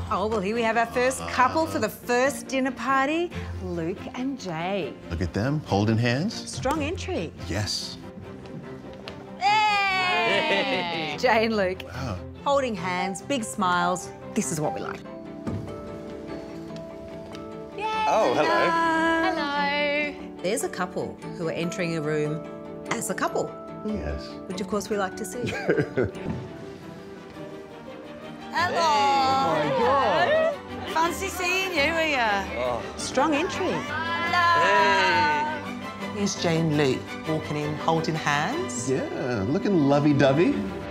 Oh, well, here we have our first couple for the first dinner party, Luke and Jay. Look at them, holding hands. Strong entry. Yes. Hey! Jay and Luke. Wow. Holding hands, big smiles. This is what we like. Yay! Oh, hello. Hello. There's a couple who are entering a room as a couple. Yes. Which, of course, we like to see. Hello. Oh, my God. Fancy seeing you here. Oh. Strong entry. Hey. Here's Jay and Luke walking in, holding hands. Yeah, looking lovey-dovey.